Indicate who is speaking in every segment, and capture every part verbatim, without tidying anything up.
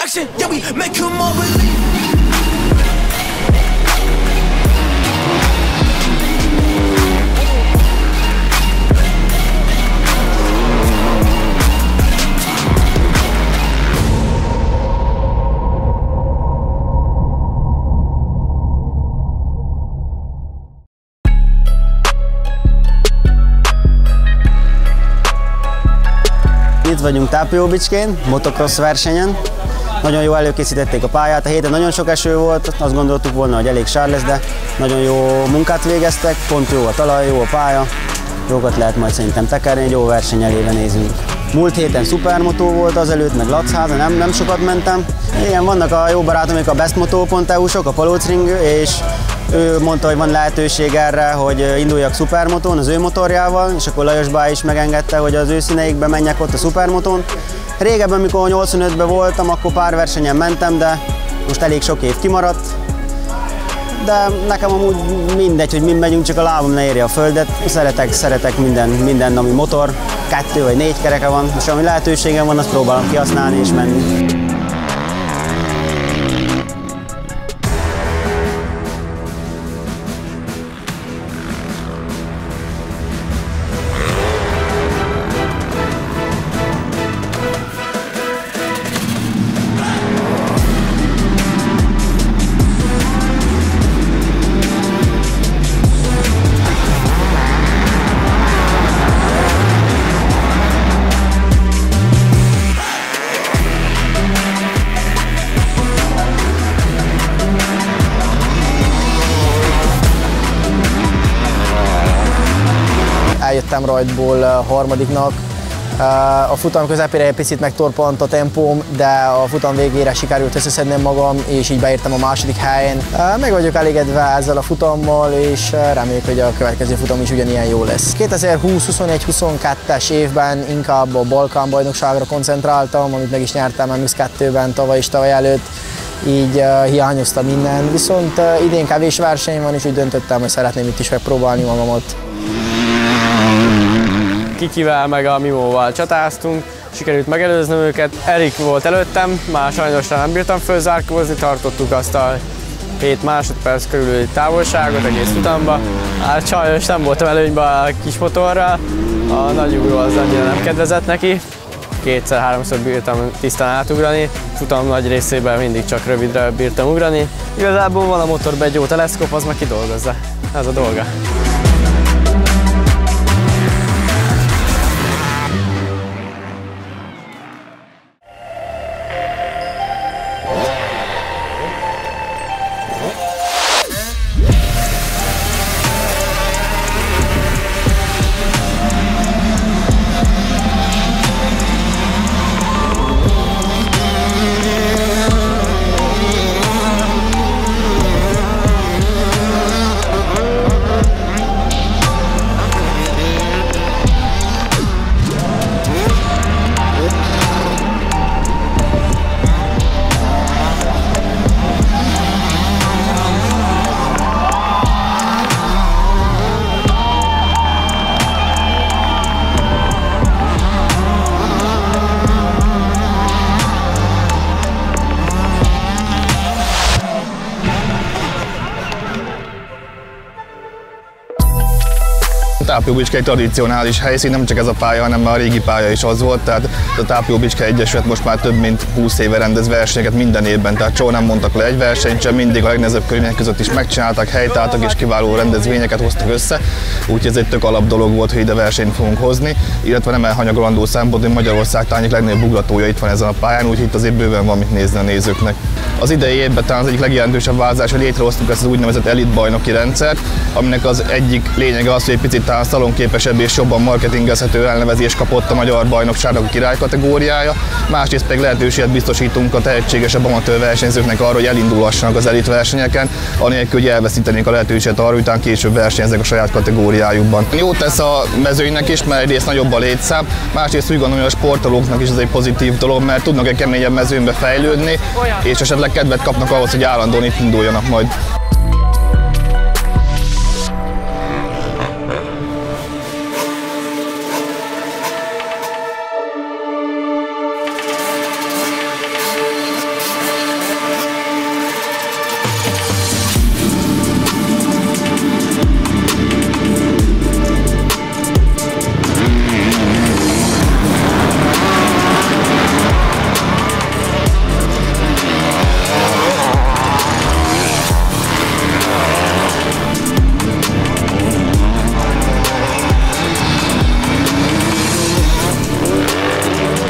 Speaker 1: satisfaction. Yeah, we make them all believe.
Speaker 2: Itt vagyunk Tápióbicskén, motocross versenyen. Nagyon jó előkészítették a pályát, a héten nagyon sok eső volt, azt gondoltuk volna, hogy elég sár lesz, de nagyon jó munkát végeztek, pont jó a talaj, jó a pálya, jókat lehet majd szerintem tekerni, egy jó verseny elébe nézünk. Múlt héten szupermotó volt, azelőtt meg Lacháza, nem, nem sokat mentem. Igen, vannak a jó barátomok, a bestmoto pont e u-sok, a Palócring, és ő mondta, hogy van lehetőség erre, hogy induljak szupermotón az ő motorjával, és akkor Lajos bá is megengedte, hogy az ő színeikbe menjek ott a szupermotón. Régebben, mikor nyolcvanötben voltam, akkor pár versenyen mentem, de most elég sok év kimaradt. De nekem amúgy mindegy, hogy mind megyünk, csak a lábam ne érje a földet. Szeretek, szeretek minden, minden, ami motor, kettő vagy négy kereke van, és ami lehetőségem van, azt próbálom kihasználni és menni.
Speaker 3: Eljöttem rajtból harmadiknak. A futam közepére egy picit megtorpant a tempóm, de a futam végére sikerült összeszednem magam, és így beértem a második helyen. Meg vagyok elégedve ezzel a futammal, és reméljük, hogy a következő futam is ugyanilyen jó lesz. kétezer-húsz huszonegy huszonkettes évben inkább a Balkán bajnokságra koncentráltam, amit meg is nyertem em iksz kettőben tavaly és tavaly előtt. Így uh, hiányozta minden, viszont uh, idén kevés verseny van, és úgy döntöttem, hogy szeretném itt is megpróbálni magamat.
Speaker 4: Kikivel meg a Mimóval csatáztunk, sikerült megelőznöm őket. Erik volt előttem, már sajnos nem bírtam fölzárkózni, tartottuk azt a hét másodperc körüli távolságot egész futamba. Hát sajnos nem voltam előnyben a kis motorral, a nagy ugró az annyira nem kedvezett neki. Kétszer-háromszor bírtam tisztán átugrani, futam nagy részében mindig csak rövidre bírtam ugrani. Igazából van a motorban egy jó teleszkóp, az meg kidolgozza. Ez a dolga.
Speaker 5: Tápióbicske egy tradicionális helyszín, nem csak ez a pálya, hanem már a régi pálya is az volt, tehát a Tápióbicske Egyesület most már több mint húsz éve rendez versenyeket minden évben, tehát soha nem mondtak le egy versenyt sem, mindig a legnehezebb körülmények között is megcsináltak, helytáltak és kiváló rendezvényeket hoztak össze, úgyhogy ez egy tök alap dolog volt, hogy ide versenyt fogunk hozni, illetve nem elhanyagolandó szempont, hogy Magyarország egyik legnagyobb ugratója itt van ezen a pályán, úgyhogy itt azért bőven van mit nézni a nézőknek. Az idei évben talán az egyik legjelentősebb változás, hogy létrehoztuk ezt az úgynevezett elitbajnoki rendszert, aminek az egyik lényege az, hogy egy picit talán szalonképesebb és jobban marketingezhető elnevezést kapott a magyar bajnokságnak a király kategóriája. Másrészt pedig lehetőséget biztosítunk a tehetségesebb amatőr versenyzőknek arra, hogy elindulhassanak az elit versenyeken, anélkül, hogy elveszítenék a lehetőséget arra, hogy utána később versenyeznek a saját kategóriájukban. Jó tesz a mezőnynek is, mert egyrészt nagyobb a létszám, másrészt úgy gondolom, hogy a sportolóknak is ez egy pozitív dolog, mert tudnak egy keményebb mezőnybe fejlődni, és esetleg kedvet kapnak ahhoz, hogy állandóan itt induljanak majd.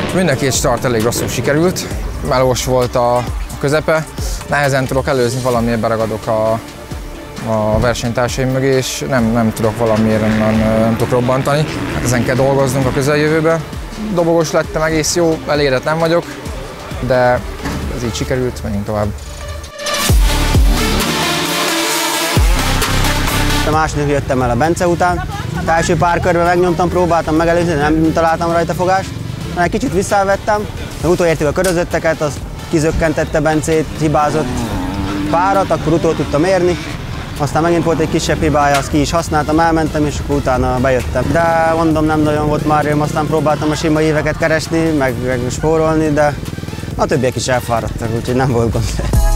Speaker 6: Mind a két start elég rosszul sikerült, melós volt a közepe, nehezen tudok előzni, valamiért beragadok a, a versenytársaim mögé, és nem, nem tudok valamiért nem, nem tudok robbantani. Hát ezen kell dolgoznunk a közeljövőben. Dobogós lettem, egész jó, elégedett nem vagyok, de ez így sikerült, menjünk tovább.
Speaker 2: A második jöttem el a Bence után. Az első pár körben megnyomtam, próbáltam megelőzni, de nem találtam rajta fogást. Egy kicsit visszavettem, de utolértük a körözötteket, az kizökkentette Bencét, hibázott párat, akkor utol tudtam érni. Aztán megint volt egy kisebb hibája, azt ki is használtam, elmentem, és akkor utána bejöttem. De mondom, nem nagyon volt már rém, aztán próbáltam a sima éveket keresni, meg, meg spórolni, de a többiek is elfáradtak, úgyhogy nem volt gond.